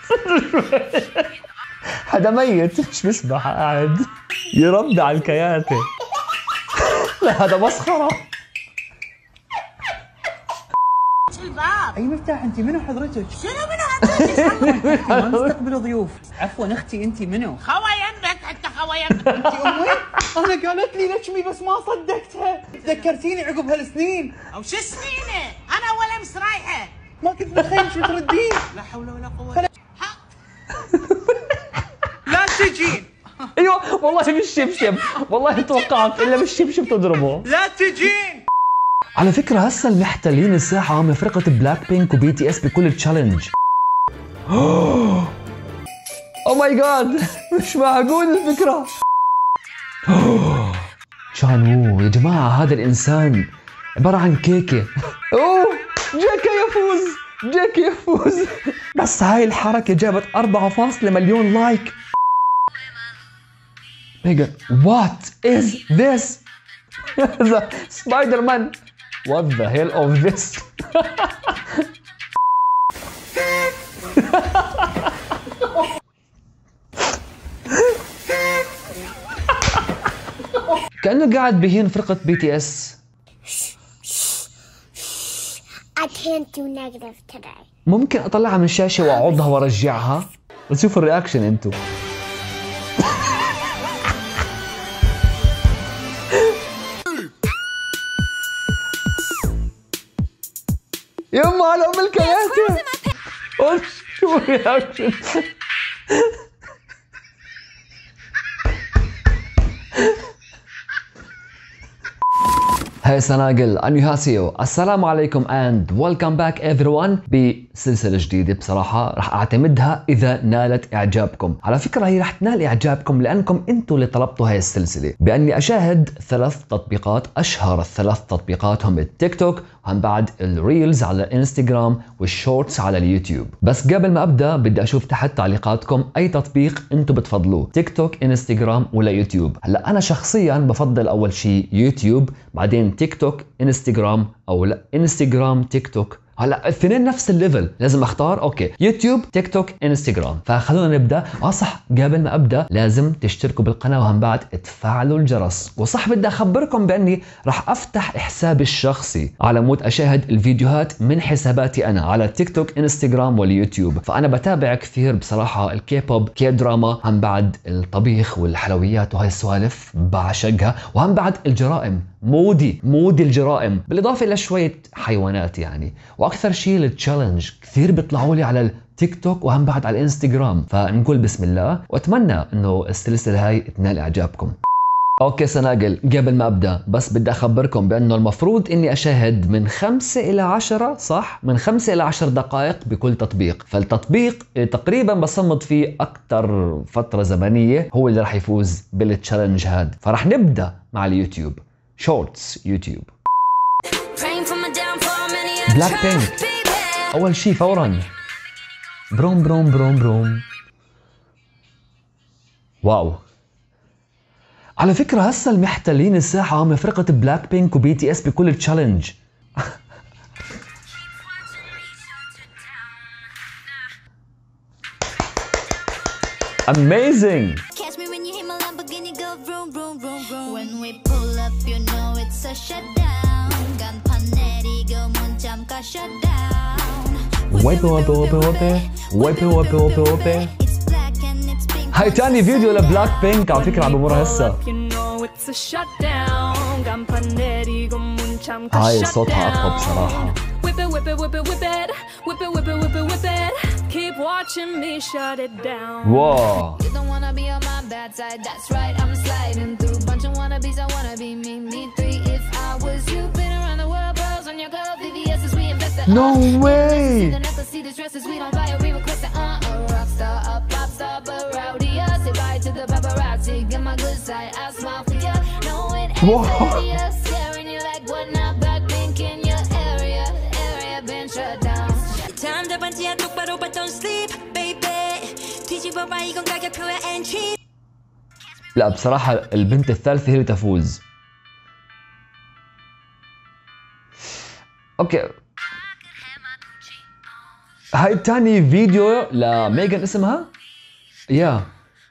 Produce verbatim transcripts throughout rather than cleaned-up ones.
حدا ميت مش بسبح قاعد يربي على الكياتة. لا هذا مسخرة. اي مفتاح انت منو حضرتك؟ شنو منو حضرتك؟ ما نستقبل ضيوف. عفوا اختي انت منو؟ خوى يمك انت خوى يمك. انت امي؟ انا قالت لي لكشمي بس ما صدقتها. ذكرتيني عقب هالسنين. او شو سنينه؟ انا ولا مس رايحه. ما كنت متخيل شو تردين. لا حول ولا قوه. لا تجين. ايوه والله بالشبشب، والله توقعت الا بالشبشب تضربه. لا تجين. على فكرة هسه المحتلين الساحة هم فرقة بلاك بينك وبي تي اس بكل تشالنج. اوه ماي جاد مش معقول الفكرة. شان وو يا جماعة، هذا الإنسان عبارة عن كيكة. اوه جيكا يفوز، جيكا يفوز. بس هاي الحركة جابت أربعة فاصلة مليون لايك. ميجا وات از ذس؟ سبايدر مان. What the hell of this? كأنه قاعد بهين فرقة بي تي اس. I can't do negative today. ممكن اطلعها من الشاشة واعضها وارجعها؟ وتشوفوا الرياكشن انتو. يما على ام الكياتة. شو الرياكشن؟ هاي سناقل أنيوهاسيو، السلام عليكم and welcome back everyone بسلسلة جديدة. بصراحة راح أعتمدها إذا نالت إعجابكم. على فكرة هي راح تنال إعجابكم لأنكم أنتوا اللي طلبتوا هاي السلسلة، بأني أشاهد ثلاث تطبيقات. أشهر الثلاث تطبيقات هم التيك توك، وهم بعد الريلز على الانستغرام والشورتس على اليوتيوب. بس قبل ما أبدأ بدي أشوف تحت تعليقاتكم أي تطبيق أنتوا بتفضلوه، تيك توك، انستغرام ولا يوتيوب. هلا أنا شخصيا بفضل أول شيء يوتيوب، بعدين تيك توك انستغرام، او لا انستغرام تيك توك. هلا الاثنين نفس الليفل، لازم اختار. اوكي يوتيوب تيك توك انستغرام. فخلونا نبدا. اه صح، قبل ما ابدا لازم تشتركوا بالقناه وهم بعد تفعلوا الجرس. وصح بدي اخبركم باني راح افتح حسابي الشخصي على مود اشاهد الفيديوهات من حساباتي انا على تيك توك انستغرام واليوتيوب. فانا بتابع كثير بصراحه الكي بوب، كي دراما، هم بعد الطبيخ والحلويات وهي السوالف بعشقها، وهم بعد الجرائم. مودي مودي الجرائم، بالاضافه الى شويه حيوانات يعني. واكثر شيء التشالنج كثير بيطلعوا لي على التيك توك وهم بعد على الانستغرام. فنقول بسم الله واتمنى انه السلسله هاي تنال اعجابكم. اوكي سناقل، قبل ما ابدا بس بدي اخبركم بانه المفروض اني اشاهد من خمسة الى عشرة، صح؟ من خمسة الى عشر دقائق بكل تطبيق. فالتطبيق تقريبا بصمد فيه اكثر فتره زمنيه هو اللي راح يفوز بالتشالنج هاد. فراح نبدا مع اليوتيوب. شورتس يوتيوب. بلاك بينك اول شي فورا. بروم بروم بروم بروم. واو، على فكرة هسه المحتلين الساحة هم فرقة بلاك بينك وبي تي اس بكل تشالنج. amazing. ويبي ويبي ويبي ويبي ويبي ويبي ويبي ويبي. هاي تاني فيديو لبلاك بينك على فكرة عم بمر هسه. هاي صوتها أقوى بصراحة. واو. No way. لا بصراحة البنت الثالثة هي اللي تفوز. اوكي هاي تاني فيديو لميغان اسمها يا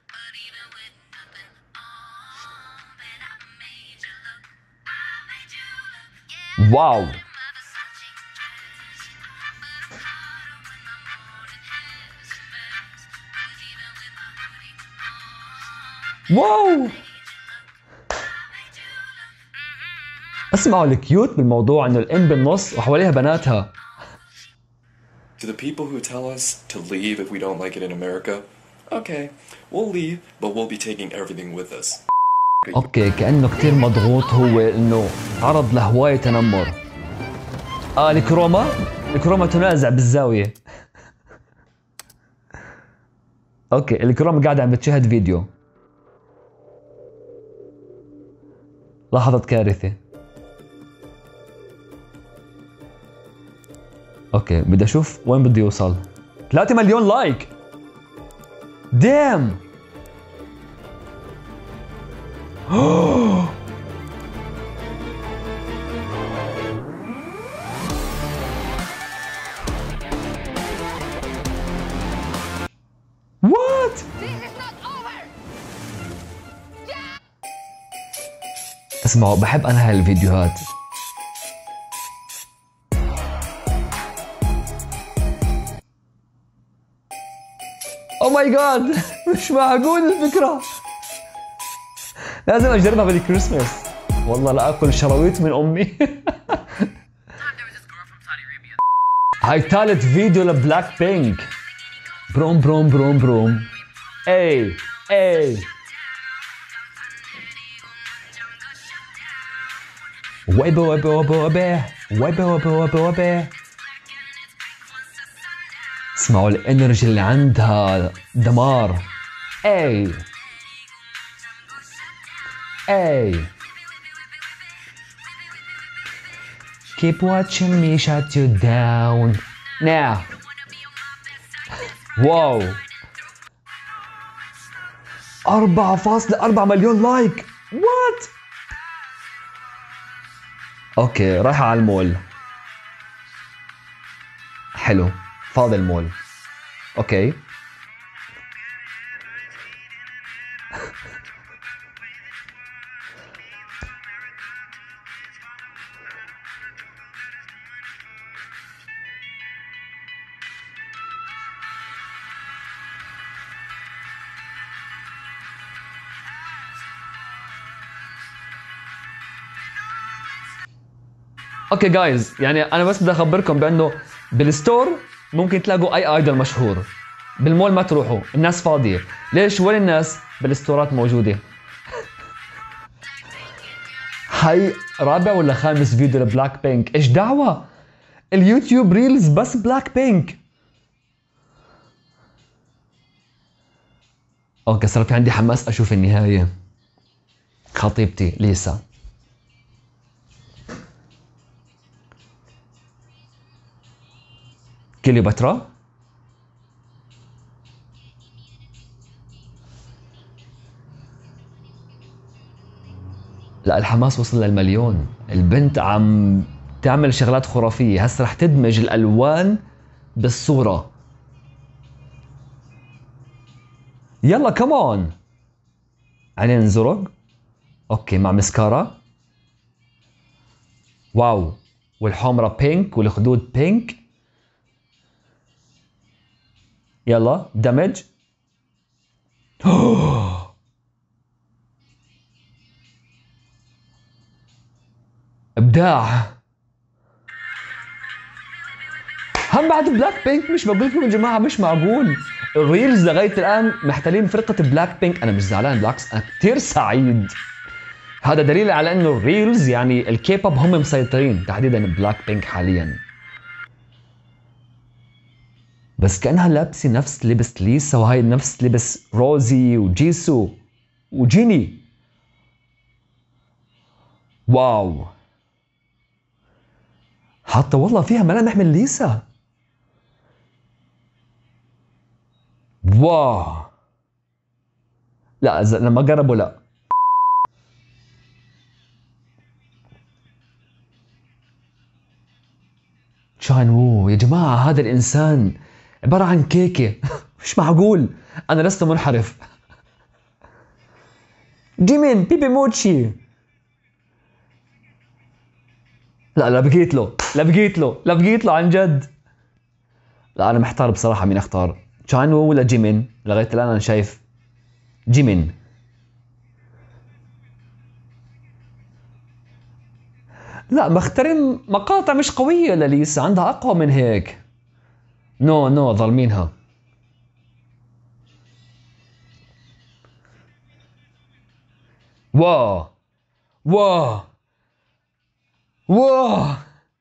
واو واو اسمعوا الكيوت بالموضوع انه الام بالنص وحواليها بناتها. To the people who tell us to leave if we don't like it in America, okay, we'll leave, but we'll be taking everything with us. اوكي كأنه كتير مضغوط هو انه عرض لهواية تنمر. اه الكروما الكروما تنازع بالزاوية. اوكي الكروما قاعدة عم بتشاهد فيديو. لاحظت كارثة. اوكي بدي اشوف وين بده يوصل. ثلاثة مليون لايك. دام. وات؟ اسمعوا بحب انا هاي الفيديوهات. او ماي جاد مش معقول الفكرة. لازم اجربها بالكريسماس. والله لا اكل شراويط من امي. هاي ثالث فيديو لبلاك بينك. بروم بروم بروم بروم. اي اي ويبا ويبا ويبا ويبا ويبا ويبا ويبا ويبا. اسمعوا الانرجي اللي عندها دمار. اي اي keep watching me shut you down now. واو أربعة فاصلة أربعة مليون لايك. وات؟ اوكي رايحة على المول. حلو فاضي المول. اوكي اوكي جايز يعني انا بس بدي اخبركم بانه بالستور ممكن تلاقوا اي ايدول مشهور. بالمول ما تروحوا الناس فاضيه. ليش؟ وين الناس؟ بالستورات موجوده. هاي رابع ولا خامس فيديو لبلاك بينك. ايش دعوه؟ اليوتيوب ريلز بس بلاك بينك. اوكي صار في عندي حماس اشوف النهايه. خطيبتي ليسا. كليوباترا. لا الحماس وصل للمليون. البنت عم تعمل شغلات خرافية. هسه رح تدمج الألوان بالصورة. يلا كمان. عينين زرق. اوكي مع مسكارا. واو والحمرة بينك والخدود بينك. يلا دمج. ابداع. هم بعد بلاك بينك مش بقول لكم يا جماعه مش معقول. الريلز لغايه الان محتلين فرقه بلاك بينك. انا مش زعلان بالعكس انا كثير سعيد. هذا دليل على انه الريلز يعني الكيبوب هم مسيطرين تحديدا بلاك بينك حاليا. بس كأنها لابسة نفس لبس ليسا وهاي نفس لبس روزي وجيسو وجيني. واو حتى والله فيها ملامح من ليسا. واو لا لما قربوا لا. شان وو يا جماعة هذا الإنسان عبارة عن كيكة. مش معقول، أنا لست منحرف. جيمين بيبي موتشي. لا لا بقيت له، لا بقيت له، لا بقيت له عن جد. لا أنا محتار بصراحة مين أختار، تشانو ولا جيمين؟ لغاية الآن أنا شايف جيمين. لا بخترم مقاطع مش قوية لليسا، عندها أقوى من هيك. نو نو ظالمينها. واه واه واه.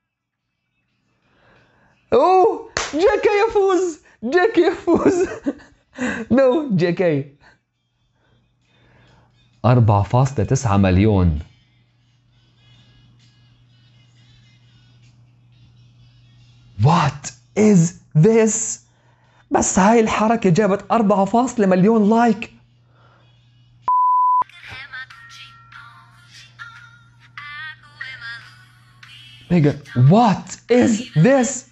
اوه جيكي يفوز، جيكي يفوز. نو جيكي. أربعة فاصلة تسعة مليون. What is this؟ بس هاي الحركة جابت أربعة فاصلة مليون لايك. ميجان what is this؟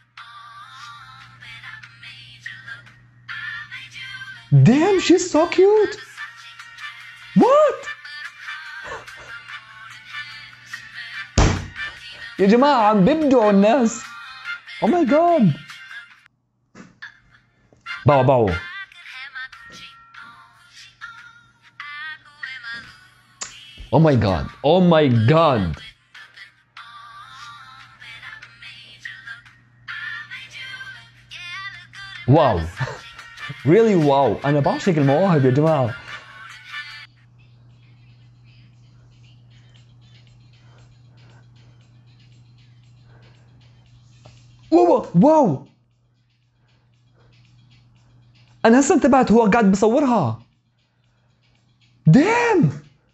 Damn she's so cute. What؟ يا جماعة عم بيبدعوا الناس. Oh my god. باو باو. Oh my god. Oh my god. واو. really واو. أنا بعشق المواهب يا جماعة. واو واو. أنا هسه انتبهت هو قاعد بصورها. دام.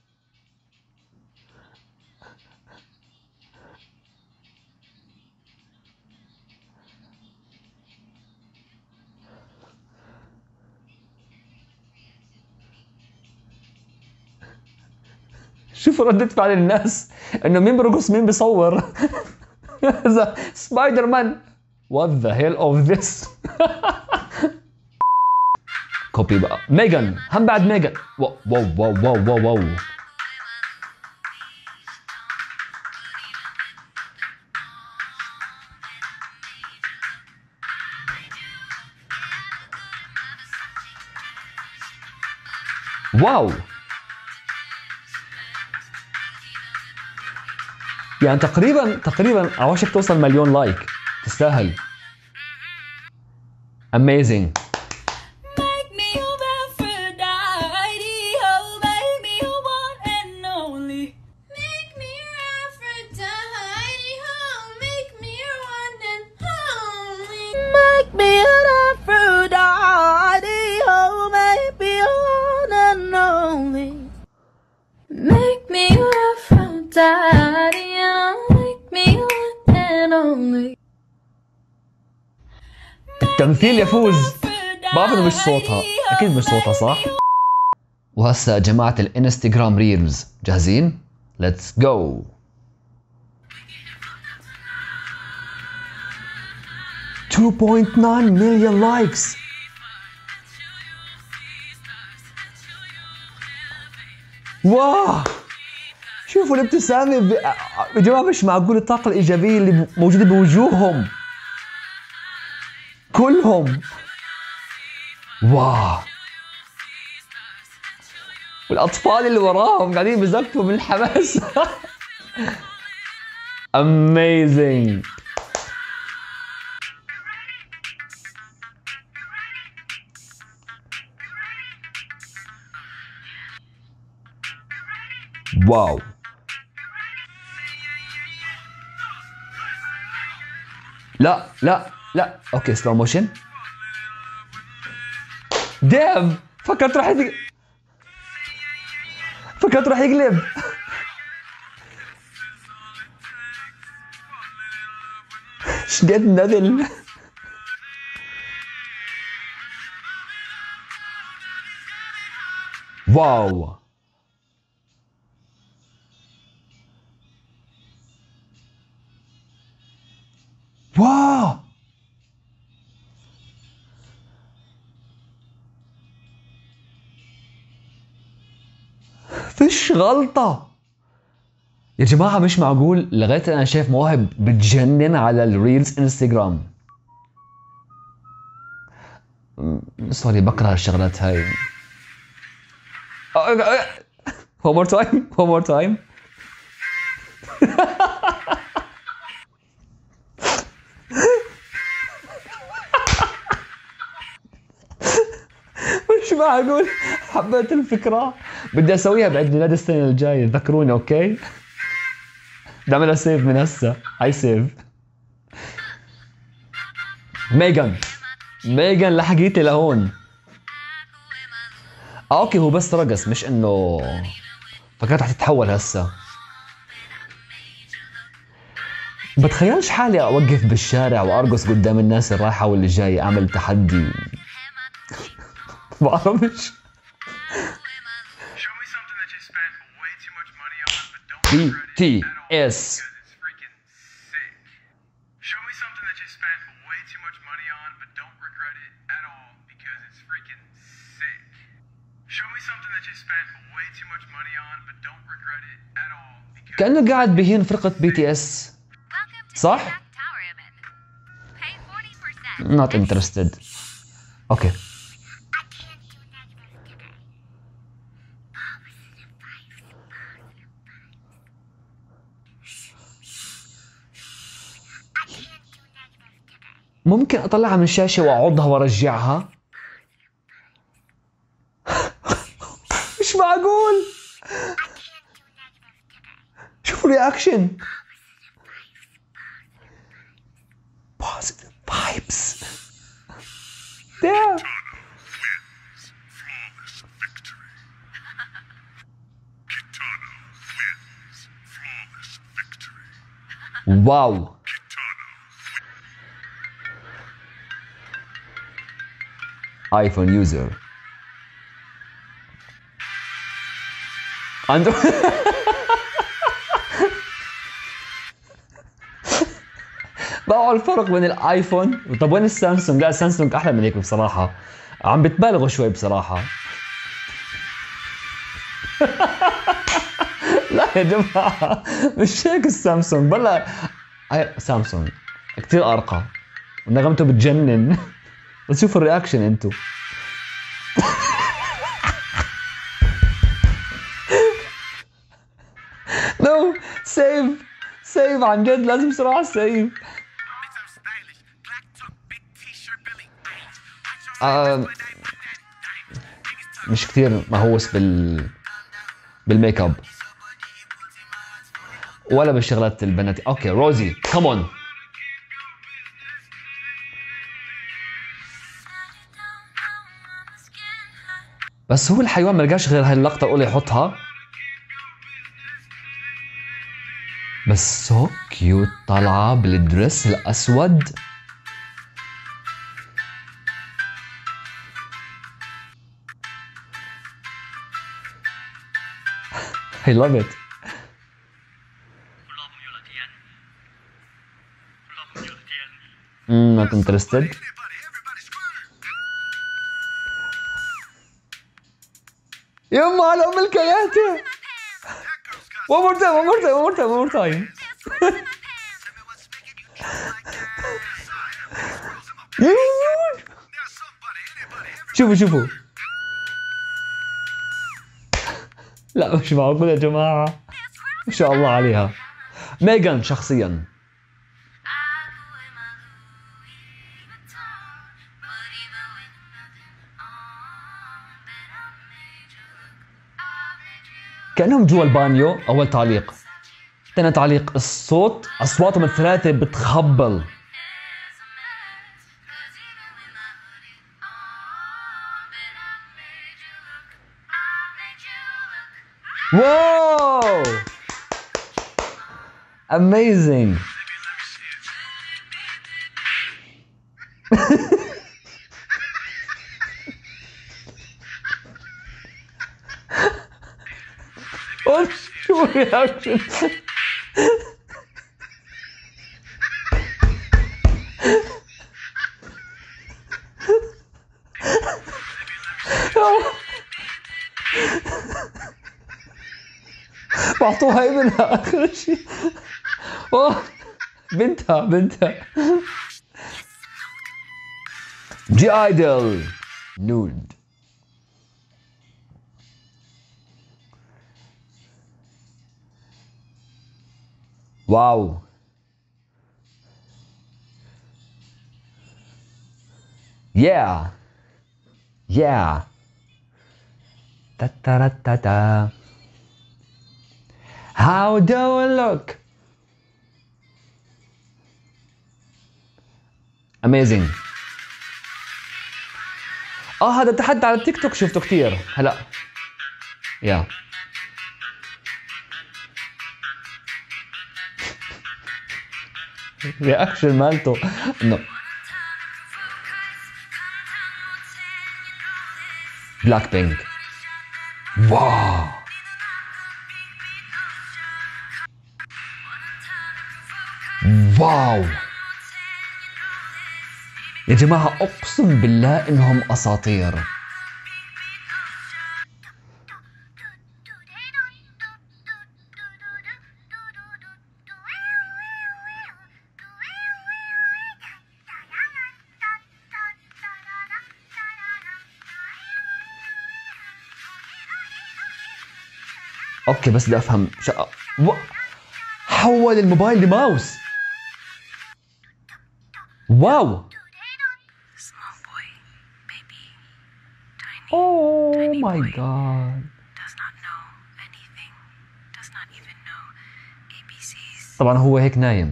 شوفوا ردة فعل الناس انه مين برقص مين بيصور. سبايدر مان. What the hell of this؟ كوبي بقى. ميجان هم بعد ميجان. واو واو واو واو واو واو. واو. يعني تقريبا تقريبا عواشك توصل مليون لايك. تستاهل. amazing. Make me your Aphrodite, oh, make me your one and only. Make me your Aphrodite, oh, make me your one and only. Make me your Aphrodite, oh, make me your one and only. Make me your Aphrodite, oh, make me your one and only. التمثيل يفوز. بعرف انه مش صوتها، اكيد مش صوتها صح. وهسا جماعة الانستغرام ريلز جاهزين؟ Let's go. two point nine million likes. واو شوفوا الابتسامة ب... يا جماعة مش معقول الطاقة الإيجابية اللي موجودة بوجوههم كلهم. واو. والأطفال اللي وراهم قاعدين بيزقفوا من الحماس. amazing. واو. لا لا لا اوكي سلو موشن. دام فكرت راح يدق... فكرت راح يقلب. شقد نذل. واو. واو فيش غلطة يا جماعة، مش معقول. لغاية الآن أنا شايف مواهب بتجنن على الريلز انستغرام. سوري بكره الشغلات هاي. one more time one more time. مش معقول، حبيت الفكرة، بدي اسويها بعيد ميلاد السنة الجاية، ذكروني اوكي؟ بدي اعملها سيف من هسه، هاي سيف. ميغان ميغان لحقيتي لهون. آه اوكي، هو بس رقص، مش انه فكرت رح تتحول هسه. بتخيلش حالي اوقف بالشارع وارقص قدام الناس الرايحة واللي جاي، اعمل تحدي. بعرفش. بي تي اس. كأنه قاعد بهين فرقة بي تي اس، صح؟ Not interested. اوكي. ممكن اطلعها من الشاشة واعضها وارجعها؟ مش معقول. شوفوا رياكشن. Positive vibes. Damn. واو. ايفون يوزر. عنده بقوا الفرق بين الايفون. طب وين السامسونج؟ لا السامسونج احلى من هيك بصراحة، عم بتبالغوا شوي بصراحة. لا يا جماعة مش هيك السامسونج، بلا سامسونج كتير ارقى ونغمته بتجنن. بس شوفوا الرياكشن انتو. نو سيف سيف عن جد، لازم بسرعة سيف. آه مش كثير مهووس بال بالميك اب ولا بالشغلات البنات. اوكي روزي كمون. بس هو الحيوان ما لقاش غير هاي اللقطة الأولى يحطها. بس سو كيوت طالعة بالدرس الأسود. I love it. Mm, not interested. يما على ام الكياتة. one more time one more time one more time one more time. شوفوا شوفوا. لا مش معقول يا جماعة، ما شاء الله عليها. ميغان شخصيا كأنهم جوا البانيو. أول تعليق. ثاني تعليق، الصوت أصواتهم الثلاثة بتخبل. واو amazing. شو الرياكشن؟ بعطوها ابنها اخر شيء. اوه بنتها بنتها. جي ايدل نود. واو yeah yeah ta ta ta ta. How do I look? Amazing. اه هذا التحدي على التيك توك شفته كثير هلا. يا رياكشن مالته انه بلاك بينك. واو واو يا جماعة اقسم بالله انهم اساطير. اوكي بس بدي افهم شا... و... حول الموبايل لماوس. واو اوه ماي جاد. طبعا هو هيك نايم.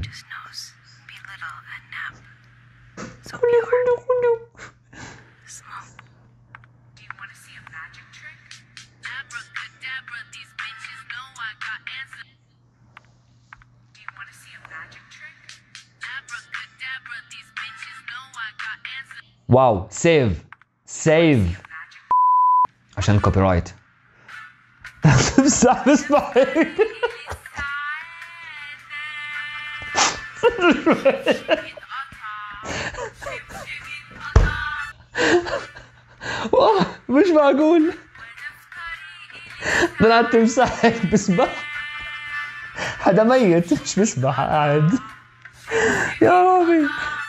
واو سيف سيف عشان الكوبي رايت. بسمع بسمع هيك. مش معقول. طلعت تمسح هيك بسبح. حدا ميت مش بسبح قاعد. يا ربي.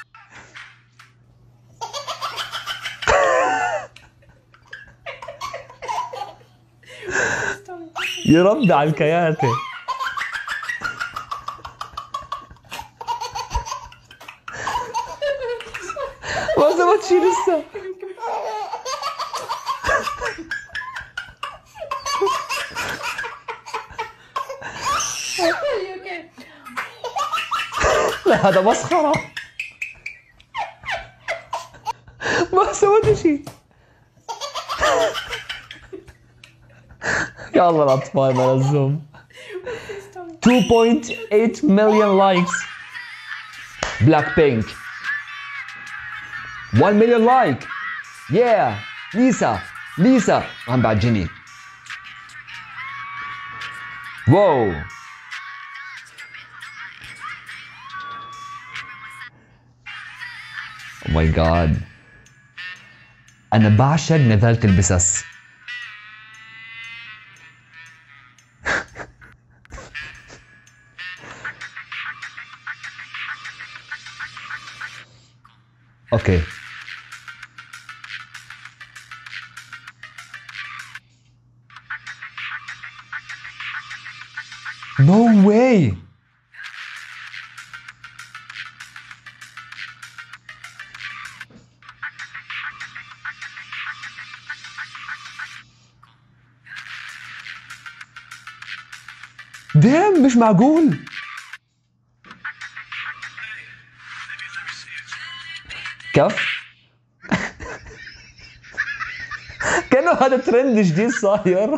يرد على الكياتة. ما زبط شي لسه. لا هذا مسخرة. ما سويت شي. يا الله الأطفال ملزوم. two point eight million likes. بلاك بينك. one million like. yeah ليسا ليسا عم بعجني. واو oh my god. أنا بعشق نذالة البسس. اوكي نو واي. دام مش معقول. كف. كأنه هذا ترند جديد صاير.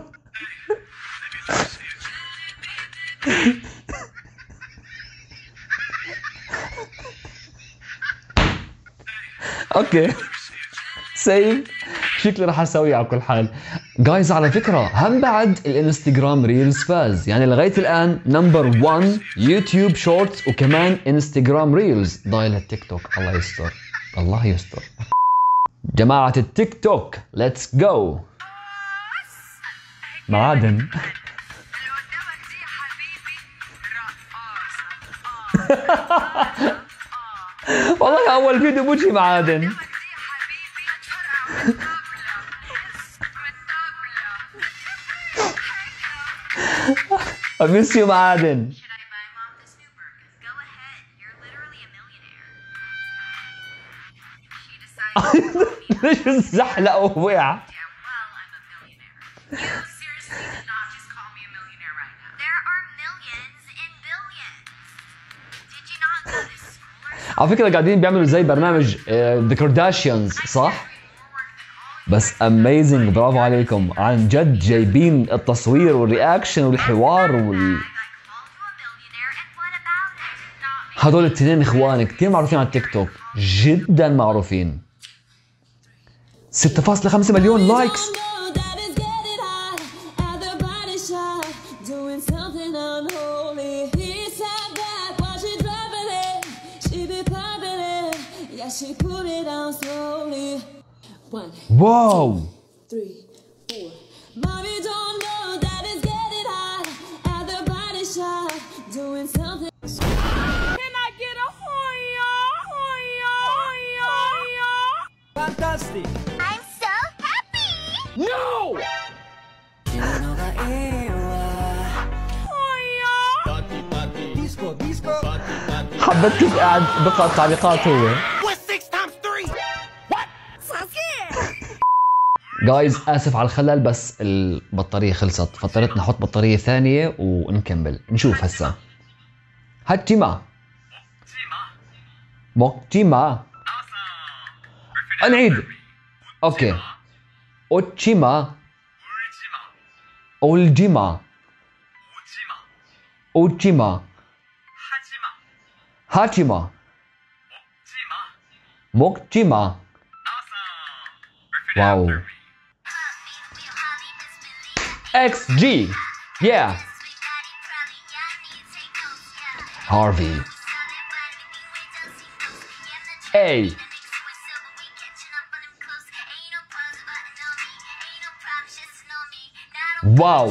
اوكي سيف. شكلي راح اسويه على كل حال. جايز على فكرة هم بعد الانستغرام ريلز فاز، يعني لغاية الان نمبر واحد يوتيوب شورتس وكمان انستغرام ريلز. ضايل التيك توك. الله يستر الله يستر. جماعة التيك توك ليتس جو. معادن. والله اول فيديو بوجهي معادن. I miss you معادن. ليش الزحلق ووقع؟ على فكرة قاعدين بيعملوا زي برنامج ذا كارداشيانز صح؟ بس اميزنج، برافو عليكم عن جد، جايبين التصوير والرياكشن والحوار وال هدول الاثنين اخوان كثير معروفين على التيك توك، جدا معروفين. ستة فاصلة خمسة مليون لايكس. واو. Fantastic! I'm so happy! No! Disco, disco. حبيت كيف قاعد بقرا التعليقات هو. جايز اسف على الخلل بس البطارية خلصت، فاضطريت نحط بطارية ثانية ونكمل. نشوف هسا. هاتشيما موكتيما. نعيد. اوكي. اوتشيما اولجيما اوتشيما هاتشيما موكتيما. واو. إكس جي. Yeah. Harvey. A. Wow.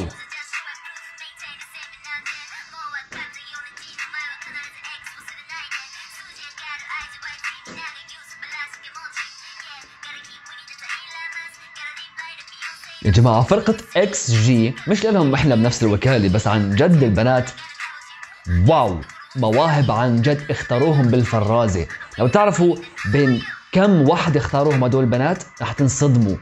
يا جماعة فرقة إكس جي مش لأنهم إحنا بنفس الوكالة، بس عن جد البنات واو، مواهب عن جد اختاروهم بالفرازة. لو تعرفوا بين كم واحد اختاروهم هدول البنات رح تنصدموا.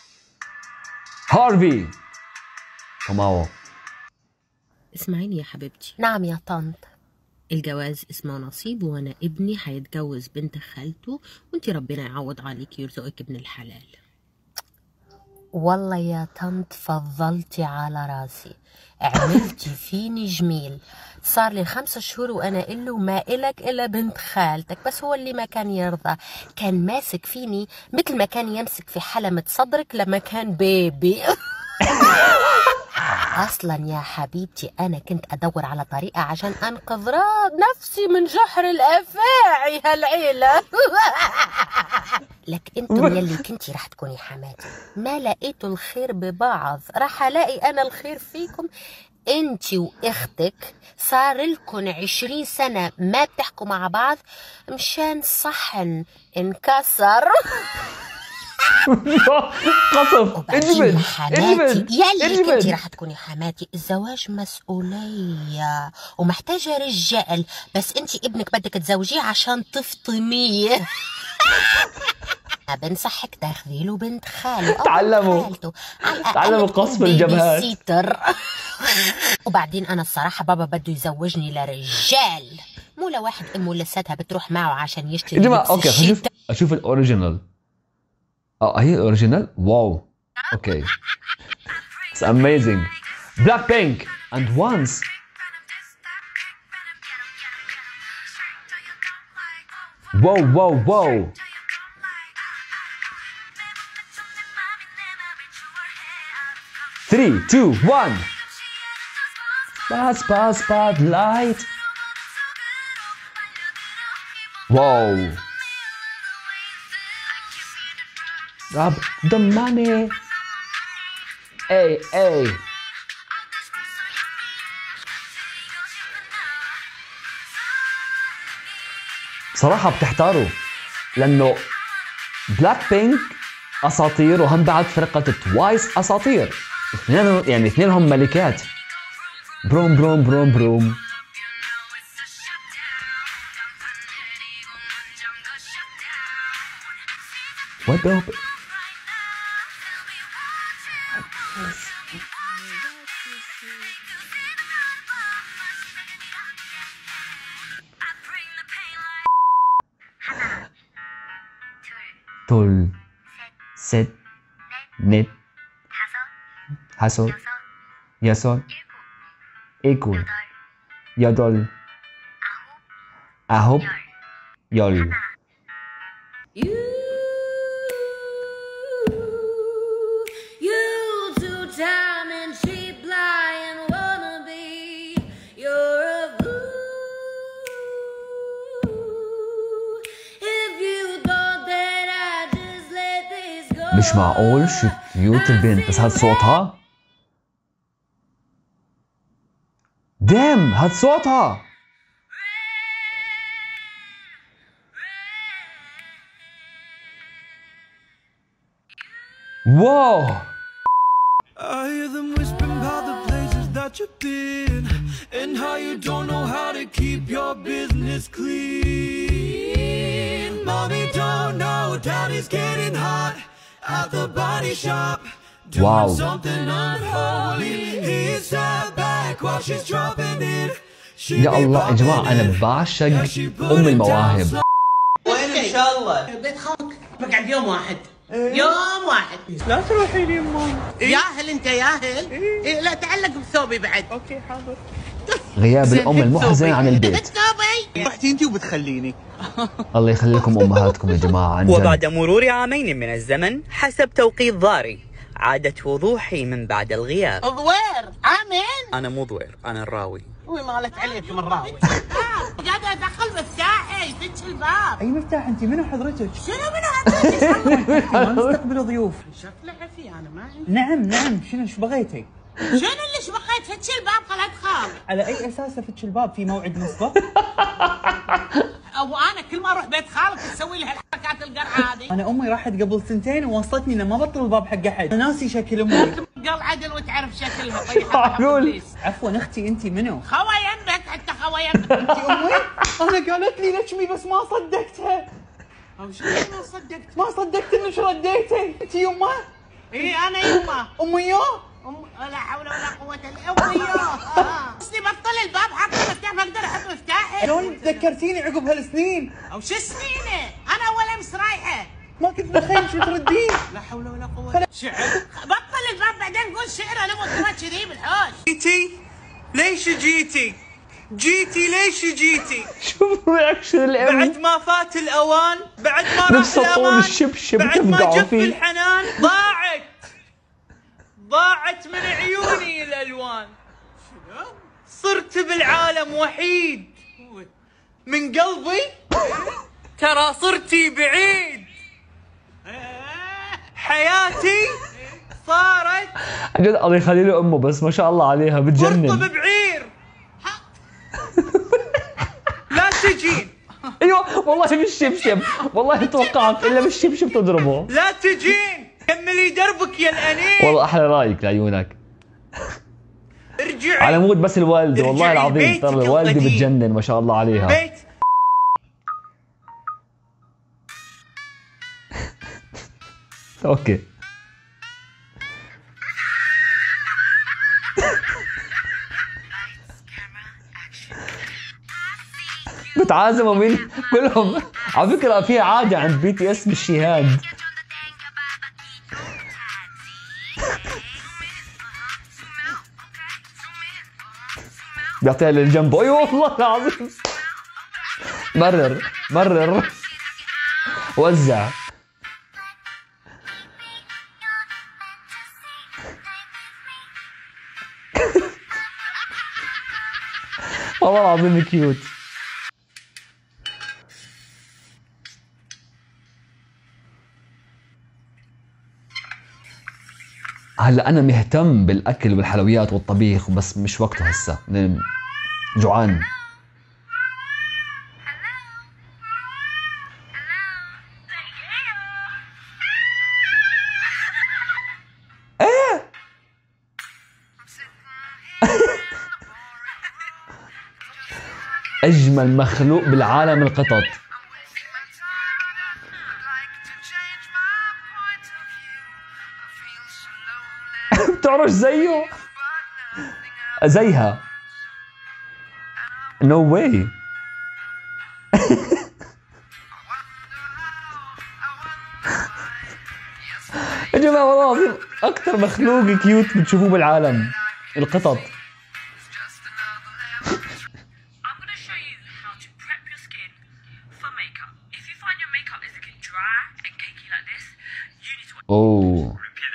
هارفي كماو. اسمعيني يا حبيبتي. نعم يا طنط. الجواز اسمه نصيب، وانا ابني هيتجوز بنت خالته، وانتي ربنا يعوض عليكي ويرزقك ابن الحلال. والله يا طنط فضلتي على راسي، عملتي فيني جميل. صار لي خمسة شهور وانا قل له ما إلك الا بنت خالتك، بس هو اللي ما كان يرضى، كان ماسك فيني مثل ما كان يمسك في حلمة صدرك لما كان بيبي. اصلا يا حبيبتي انا كنت ادور على طريقه عشان انقذ نفسي من جحر الافاعي هالعيله. لك انتم يلي كنتي رح تكوني حماتي ما لقيتوا الخير ببعض، رح الاقي انا الخير فيكم. انتي واختك صار لكم عشرين سنه ما بتحكوا مع بعض مشان صحن انكسر. قصف. اجمد اجمد يلي كنتي رح تكوني حماتي. الزواج مسؤولية ومحتاجة رجال، بس انتي ابنك بدك تزوجيه عشان تفطميه. بنصحك تاخذي له بنت خالي او تعلموا تعلموا قصف الجبهات. وبعدين انا الصراحة بابا بده يزوجني لرجال مو لواحد امه لساتها بتروح معه عشان يشتري. يا جماعة اوكي اشوف اشوف الاوريجينال. اه هي اوريجينال. واو اوكي. It's amazing. Blackpink and once. Wow wow wow. Three, two, one. Spot, spot, spotlight. Wow. Grab the money. Hey, hey. بصراحة بتحتاروا لأنه بلاك بينك أساطير وهم بعد فرقة توايس أساطير، اثنين يعني اثنينهم ملكات. بروم بروم بروم بروم. What the 둘, 셋, 넷, 다섯, 여섯, 일곱, 여덟, 아홉, 열. You, you two-time and cheap lying wannabe. You're a fool if you thought that I just let this go. مش معقول شو كيوت البنت، بس هاد صوتها دام، هاد صوتها واو. I hear them whispering about the places that you've been and how you don't know how to keep your business clean. Mommy don't know daddy's getting hot at the body shop doing Wow. something unholy. He sat back while she's dropping it. She يا الله يا جماعة أنا بعشق أم المواهب. وين ان شاء الله؟ بيت خالك بقعد يوم واحد. يوم واحد. لا تروحي لي يما. ياهل انت ياهل؟ إيه لا تعلق بثوبي بعد. اوكي حاضر. غياب الأم المحزن عن البيت. ثوبي. رحتي انت وبتخليني. الله يخليكم أمهاتكم يا جماعة عن جد. وبعد مرور عامين من الزمن حسب توقيت ضاري عادت وضوحي من بعد الغياب. ضوير عامين. أنا مو ضوير، أنا الراوي. وي مالت عليك من راوي. قاعدة ادخل مفتاحي فتش الباب. اي مفتاح انت؟ منو حضرتك؟ شنو منو حضرتك؟ ما نستقبل ضيوف. شكله عفي انا ما عندي. نعم نعم، شنو ايش بغيتي؟ شنو اللي شبقيت فتش الباب خل ادخل. على اي اساس افتش الباب؟ في موعد مسبق؟ او انا كل ما اروح بيت خالك تسوي لي هالحركات القرعه هذه. انا امي راحت قبل سنتين ووصلتني انه ما بطل الباب حق احد، انا ناسي شكل امي. قال عدل وتعرف شكلها طيحة. عفوا اختي انت منو؟ خوا يمك حتى خوا يمك. انت امي؟ انا قالت لي لكمي بس ما صدقتها. او شنو ما صدقت؟ ما صدقت انك رديتي. انت يمه؟ اي انا يمه. امي يا؟ أم... لا حول ولا قوة الا بالله. قصدي بطل الباب حط المفتاح ما اقدر احط مفتاحي. شلون تذكرتيني عقب هالسنين؟ او شو سنينه؟ انا اول امس رايحة. ما كنت متخيل شو تردين. لا حول ولا قوة. شعر. بطل الباب بعدين قول شعر انا مو كذي بالحوش. جيتي؟ ليش جيتي؟ جيتي ليش جيتي؟ شوف رياكشن الأم. بعد ما فات الاوان، بعد ما راح نفس طول الامان، الشبشب بعد ما تفقعوا جف فيه. الحنان، ضاعت ضاعت من عيوني الالوان. صرت بالعالم وحيد من قلبي، ترى صرتي بعيد. حياتي صارت عن جد الله يخلي له امه، بس ما شاء الله عليها قرطب بتجنن. بعير. لا تجين. ايوه والله بالشبشب، والله توقعت الا بالشبشب تضربه. لا تجين، كملي دربك يا الانين. والله احلى رايك لعيونك. ارجعي على مود بس الوالده، والله ارجعي العظيم بيتك ترى الوالده القديم. بتجنن ما شاء الله عليها. بيت. اوكي بتعازموا مين كلهم. على فكره في عاده عند بي تي اس بالشهاد. بيعطيها اللي جنبه. ايوه والله العظيم. مرر مرر وزع. والله العظيم كيوت. هلا انا مهتم بالاكل والحلويات والطبيخ، بس مش وقته هسه، جوعان. اجمل مخلوق بالعالم القطط. بتعرج زيه زيها. نو no واي. يا جماعة والله العظيم أكثر مخلوق كيوت بتشوفوه بالعالم القطط. اوه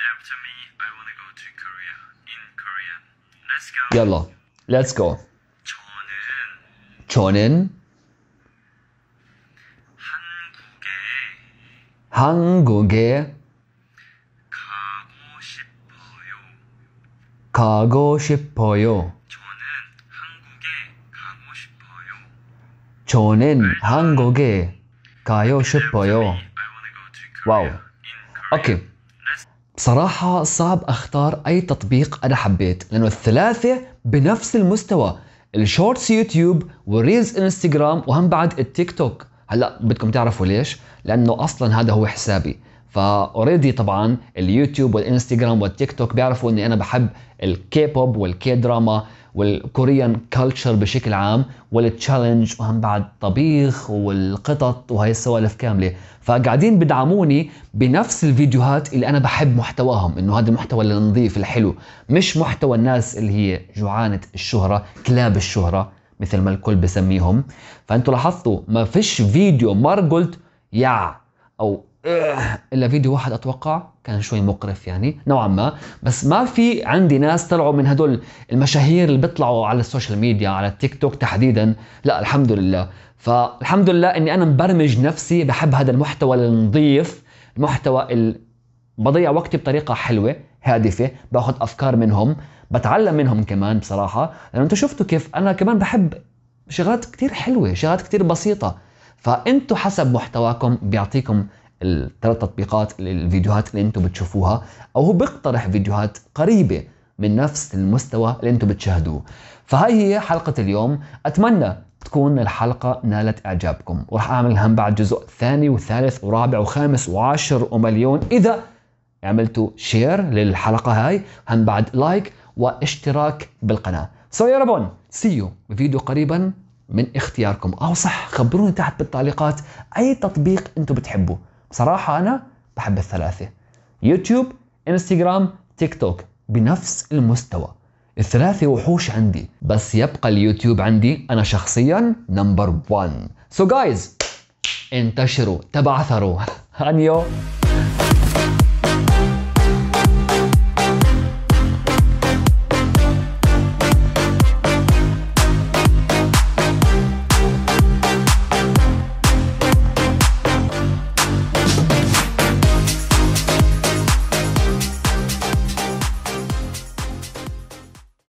يلا let's go. 저는 한국에 가고 싶어요. 저는 한국에 가고 싶어요. واو. اوكي بصراحة صعب اختار اي تطبيق انا حبيت لانه الثلاثة بنفس المستوى، الشورتس يوتيوب والريلز انستغرام وهم بعد التيك توك. هلا بدكم تعرفوا ليش؟ لانه اصلا هذا هو حسابي، فاوريدي طبعا اليوتيوب والانستغرام والتيك توك بيعرفوا اني انا بحب الكي بوب والكي دراما والكوريان كلتشر بشكل عام والتشالنج وهم بعد طبيخ والقطط وهي السوالف كامله، فقاعدين بدعموني بنفس الفيديوهات اللي انا بحب محتواهم، انه هذا المحتوى النظيف الحلو، مش محتوى الناس اللي هي جوعانه الشهره، كلاب الشهره مثل ما الكل بسميهم. فانتوا لاحظتوا ما فيش فيديو مر قلت يا او اه الا فيديو واحد اتوقع كان شوي مقرف يعني نوعا ما، بس ما في عندي ناس طلعوا من هدول المشاهير اللي بيطلعوا على السوشيال ميديا على التيك توك تحديدا، لا الحمد لله. فالحمد لله اني انا مبرمج نفسي بحب هذا المحتوى النظيف، المحتوى اللي بضيع وقتي بطريقه حلوه هادفه، باخذ افكار منهم، بتعلم منهم كمان بصراحه، لانه انتم شفتوا كيف انا كمان بحب شغلات كتير حلوه، شغلات كتير بسيطه. فانتوا حسب محتواكم بيعطيكم الثلاث تطبيقات الفيديوهات اللي انتم بتشوفوها، او هو بيقترح فيديوهات قريبه من نفس المستوى اللي انتم بتشاهدوه. فهاي هي حلقه اليوم، اتمنى تكون الحلقه نالت اعجابكم، وراح اعمل هم بعد جزء ثاني وثالث ورابع وخامس وعاشر ومليون اذا عملتوا شير للحلقه هاي، هم بعد لايك واشتراك بالقناه. سو يا ربون سيو بفيديو قريبا من اختياركم، او صح خبروني تحت بالتعليقات اي تطبيق انتم بتحبوه. بصراحه انا بحب الثلاثه، يوتيوب انستغرام تيك توك بنفس المستوى، الثلاثه وحوش عندي، بس يبقى اليوتيوب عندي انا شخصيا نمبر واحد. سو جايز انتشروا تبعثروا. هانيو.